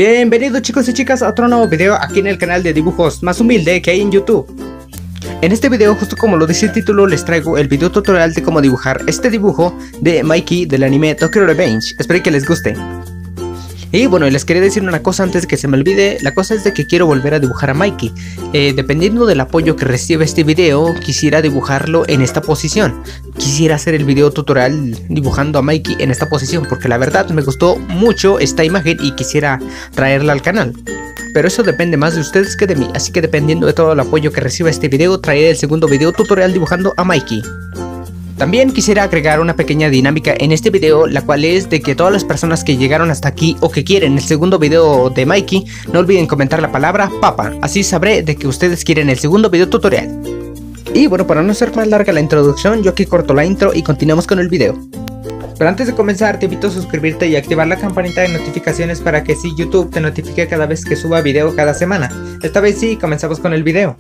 Bienvenidos chicos y chicas a otro nuevo video aquí en el canal de dibujos más humilde que hay en YouTube. En este video, justo como lo dice el título, les traigo el video tutorial de cómo dibujar este dibujo de Mikey del anime Tokyo Revenge. Espero que les guste. Y bueno, les quería decir una cosa antes de que se me olvide. La cosa es de que quiero volver a dibujar a Mikey. Dependiendo del apoyo que reciba este video, quisiera dibujarlo en esta posición. Quisiera hacer el video tutorial dibujando a Mikey en esta posición, porque la verdad me gustó mucho esta imagen y quisiera traerla al canal. Pero eso depende más de ustedes que de mí, así que dependiendo de todo el apoyo que reciba este video, traeré el segundo video tutorial dibujando a Mikey. También quisiera agregar una pequeña dinámica en este video, la cual es de que todas las personas que llegaron hasta aquí o que quieren el segundo video de Mikey, no olviden comentar la palabra papa, así sabré de que ustedes quieren el segundo video tutorial. Y bueno, para no ser más larga la introducción, yo aquí corto la intro y continuamos con el video. Pero antes de comenzar te invito a suscribirte y activar la campanita de notificaciones para que así YouTube te notifique cada vez que suba video cada semana. Esta vez sí, comenzamos con el video.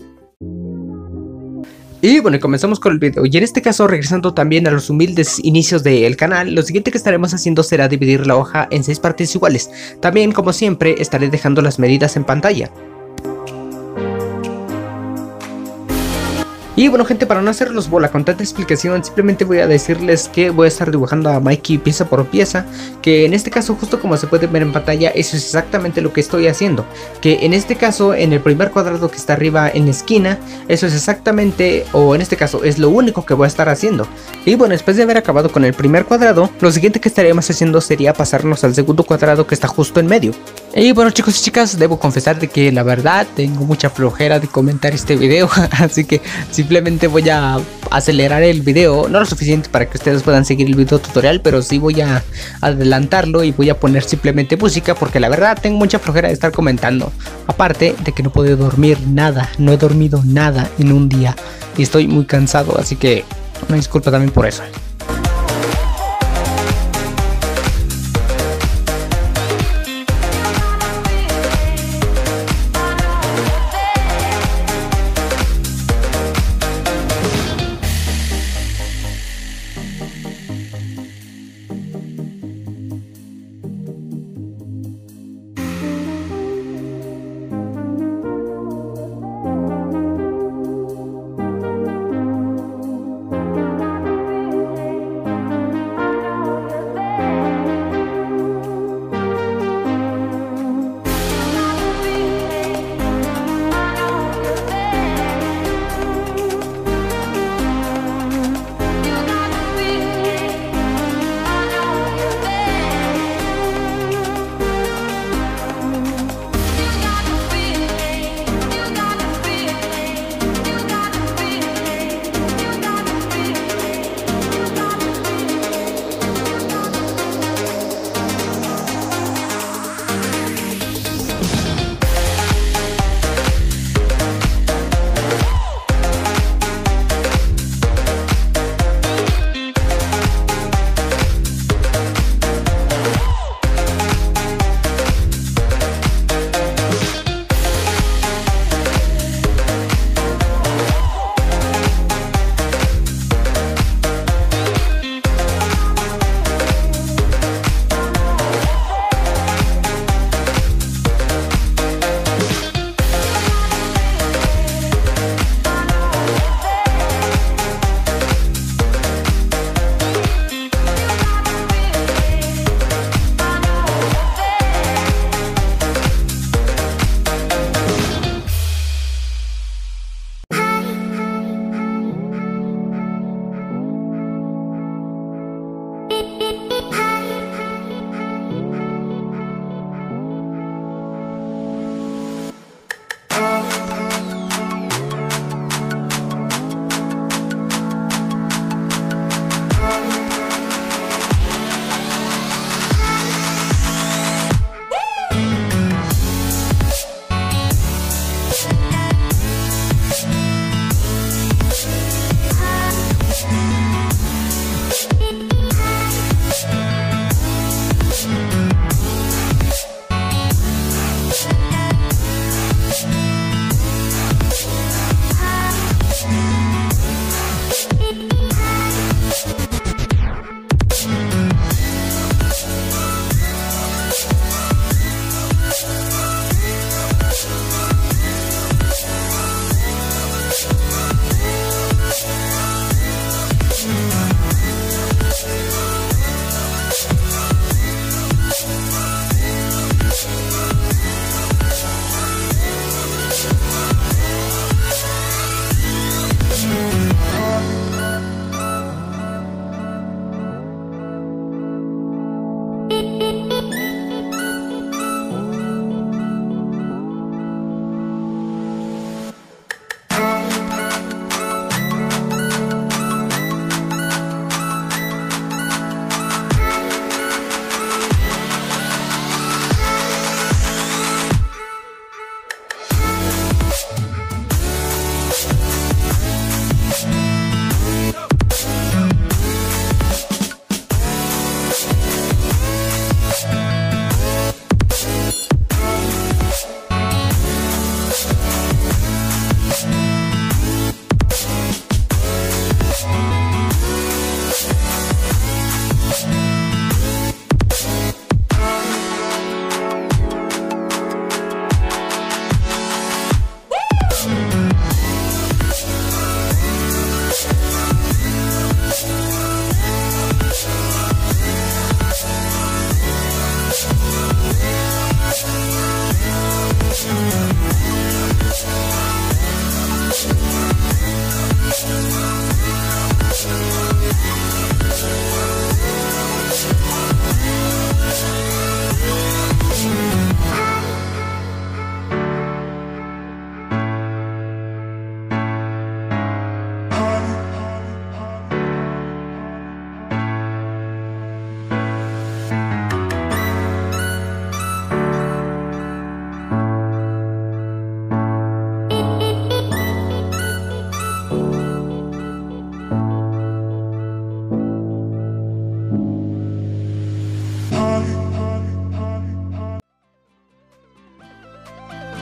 Y bueno, comenzamos con el video, y en este caso regresando también a los humildes inicios del canal, lo siguiente que estaremos haciendo será dividir la hoja en 6 partes iguales. También, como siempre, estaré dejando las medidas en pantalla. Y bueno gente, para no hacerlos bola con tanta explicación, simplemente voy a decirles que voy a estar dibujando a Mikey pieza por pieza, que en este caso, justo como se puede ver en pantalla, eso es exactamente lo que estoy haciendo. Que en este caso, en el primer cuadrado que está arriba en la esquina, eso es exactamente, o en este caso es lo único que voy a estar haciendo. Y bueno, después de haber acabado con el primer cuadrado, lo siguiente que estaríamos haciendo sería pasarnos al segundo cuadrado que está justo en medio. Y bueno chicos y chicas, debo confesar de que la verdad tengo mucha flojera de comentar este video, así que simplemente voy a acelerar el video, no lo suficiente para que ustedes puedan seguir el video tutorial, pero sí voy a adelantarlo y voy a poner simplemente música, porque la verdad tengo mucha flojera de estar comentando. Aparte de que no puedo dormir nada, no he dormido nada en un día y estoy muy cansado, así que una disculpa también por eso.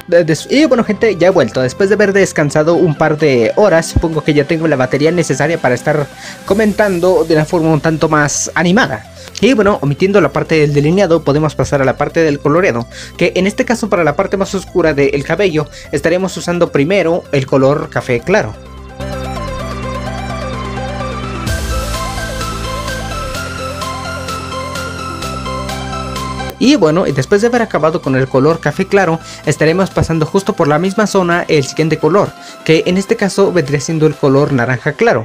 Y bueno gente, ya he vuelto. Después de haber descansado un par de horas, supongo que ya tengo la batería necesaria para estar comentando de una forma un tanto más animada. Y bueno, omitiendo la parte del delineado, podemos pasar a la parte del coloreado, que en este caso para la parte más oscura del cabello estaremos usando primero el color café claro. Y bueno, después de haber acabado con el color café claro, estaremos pasando justo por la misma zona el siguiente color, que en este caso vendría siendo el color naranja claro.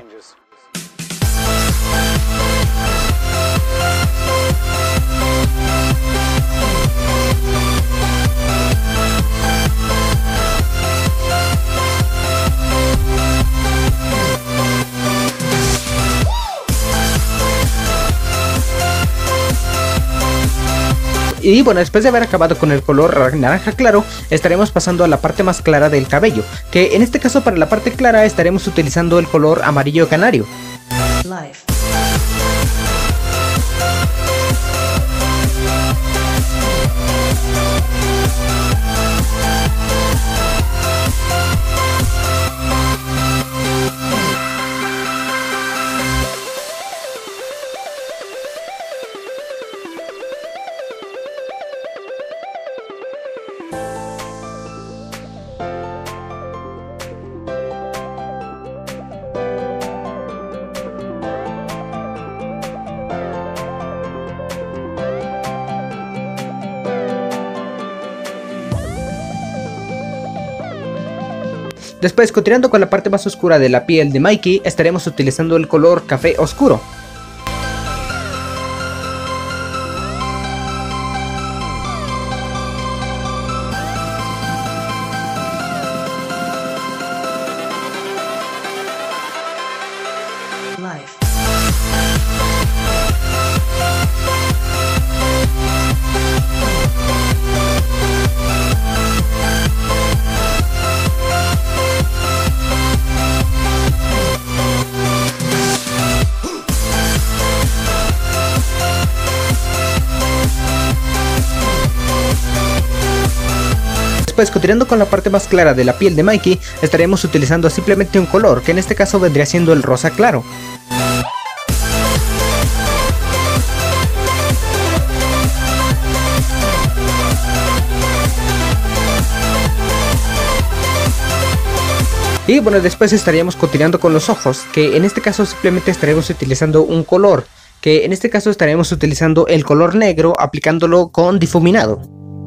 Y bueno, después de haber acabado con el color naranja claro, estaremos pasando a la parte más clara del cabello, que en este caso para la parte clara estaremos utilizando el color amarillo canario. Después, continuando con la parte más oscura de la piel de Mikey, estaremos utilizando el color café oscuro. Después, continuando con la parte más clara de la piel de Mikey, estaremos utilizando simplemente un color, que en este caso vendría siendo el rosa claro. Y bueno, después estaríamos continuando con los ojos, que en este caso simplemente estaremos utilizando un color, que en este caso estaremos utilizando el color negro aplicándolo con difuminado.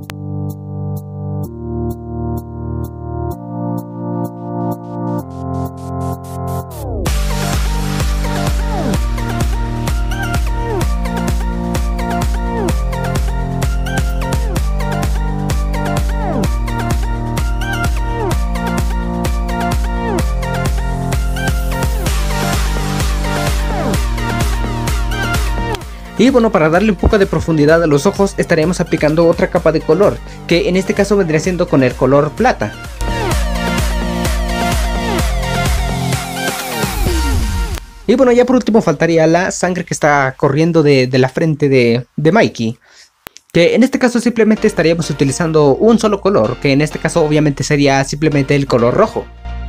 Y bueno, para darle un poco de profundidad a los ojos estaremos aplicando otra capa de color, que en este caso vendría siendo con el color plata. Y bueno, ya por último faltaría la sangre que está corriendo de la frente de Mikey, que en este caso simplemente estaríamos utilizando un solo color, que en este caso obviamente sería simplemente el color rojo.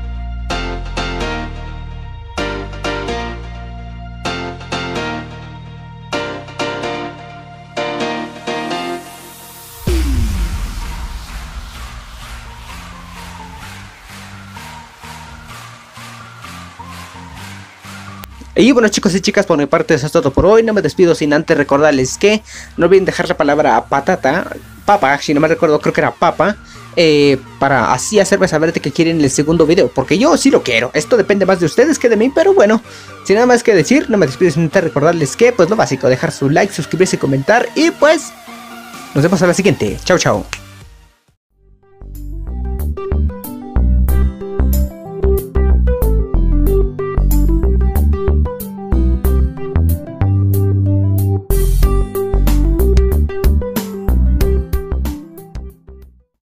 Y bueno chicos y chicas, por mi parte eso es todo por hoy. No me despido sin antes recordarles que no olviden dejar la palabra papa, si no me recuerdo, creo que era papa, para así hacerme saber de que quieren el segundo video, porque yo sí lo quiero. Esto depende más de ustedes que de mí, pero bueno, sin nada más que decir, no me despido sin antes recordarles que pues lo básico, dejar su like, suscribirse, comentar y pues nos vemos a la siguiente. Chao chao.